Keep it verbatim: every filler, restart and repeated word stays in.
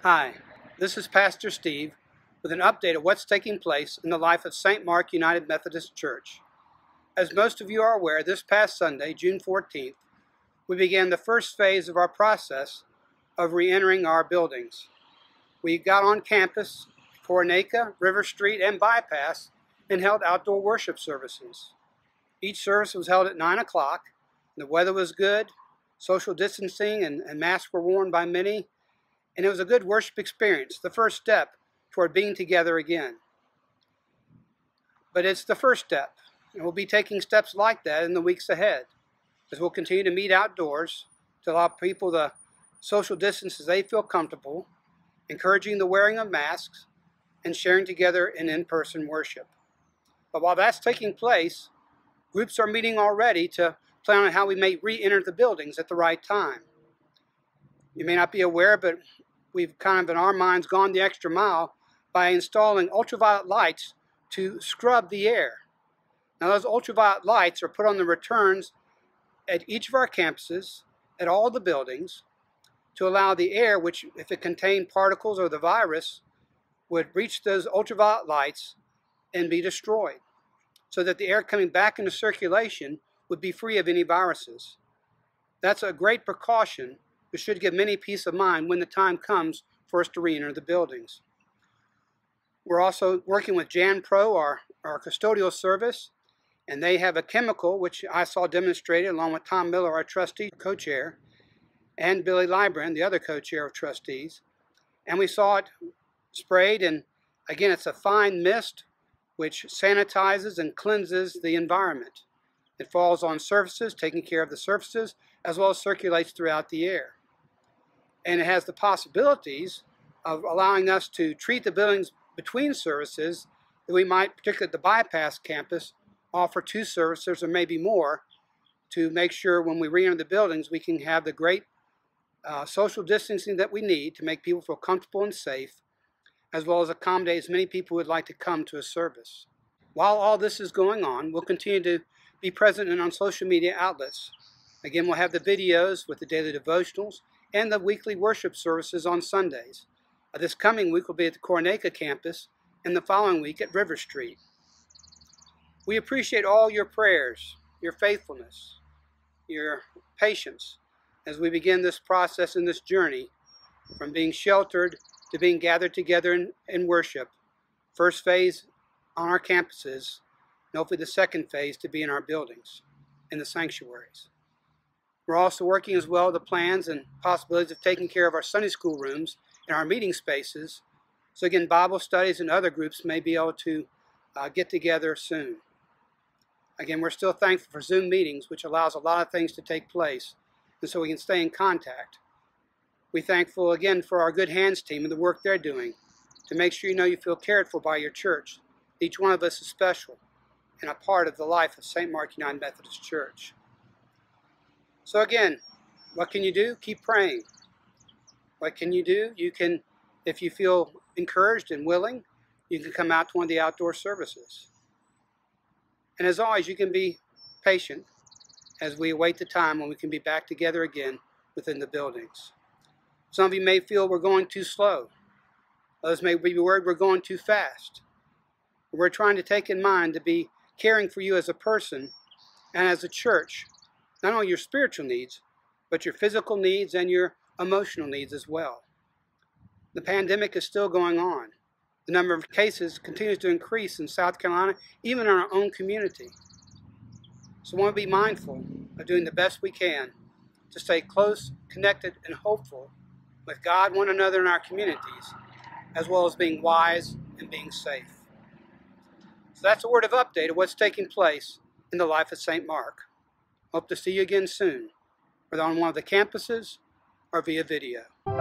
Hi, this is Pastor Steve with an update of what's taking place in the life of Saint Mark United Methodist Church. As most of you are aware, this past Sunday, June fourteenth, we began the first phase of our process of re-entering our buildings. We got on campus, Coronacre, River Street, and Bypass, and held outdoor worship services. Each service was held at nine o'clock. The weather was good, social distancing and, and masks were worn by many, and it was a good worship experience, the first step toward being together again. But it's the first step, and we'll be taking steps like that in the weeks ahead, as we'll continue to meet outdoors to allow people the social distance as they feel comfortable, encouraging the wearing of masks, and sharing together in in-person worship. But while that's taking place, groups are meeting already to plan on how we may re-enter the buildings at the right time. You may not be aware, but we've kind of in our minds gone the extra mile by installing ultraviolet lights to scrub the air. Now those ultraviolet lights are put on the returns at each of our campuses, at all the buildings, to allow the air, which if it contained particles or the virus, would reach those ultraviolet lights and be destroyed, so that the air coming back into circulation would be free of any viruses. That's a great precaution which should give many peace of mind when the time comes for us to re-enter the buildings. We're also working with Jan Pro, our, our custodial service, and they have a chemical which I saw demonstrated along with Tom Miller, our trustee co-chair, and Billy Libran, the other co-chair of trustees. And we saw it sprayed, and again, it's a fine mist which sanitizes and cleanses the environment. It falls on surfaces, taking care of the surfaces, as well as circulates throughout the air. And it has the possibilities of allowing us to treat the buildings between services that we might, particularly at the Bypass campus, offer two services or maybe more to make sure when we re-enter the buildings we can have the great uh, social distancing that we need to make people feel comfortable and safe, as well as accommodate as many people who would like to come to a service. While all this is going on, we'll continue to be present and on social media outlets. Again, we'll have the videos with the daily devotionals and the weekly worship services on Sundays. Uh, this coming week will be at the Coronacre campus, and the following week at River Street. We appreciate all your prayers, your faithfulness, your patience as we begin this process and this journey from being sheltered to being gathered together in, in worship. First phase on our campuses, and hopefully the second phase to be in our buildings, in the sanctuaries. We're also working as well the plans and possibilities of taking care of our Sunday school rooms and our meeting spaces. So again, Bible studies and other groups may be able to uh, get together soon. Again, we're still thankful for Zoom meetings, which allows a lot of things to take place, and so we can stay in contact. We're thankful again for our Good Hands team and the work they're doing to make sure you know you feel cared for by your church. Each one of us is special and a part of the life of Saint Mark United Methodist Church. So again, what can you do? Keep praying. What can you do? You can, if you feel encouraged and willing, you can come out to one of the outdoor services. And as always, you can be patient as we await the time when we can be back together again within the buildings. Some of you may feel we're going too slow. Others may be worried we're going too fast. We're trying to take in mind to be caring for you as a person and as a church, not only your spiritual needs, but your physical needs and your emotional needs as well. The pandemic is still going on. The number of cases continues to increase in South Carolina, even in our own community. So we want to be mindful of doing the best we can to stay close, connected, and hopeful with God, one another, and our communities, as well as being wise and being safe. So that's a word of update of what's taking place in the life of Saint Mark. Hope to see you again soon, whether on one of the campuses or via video.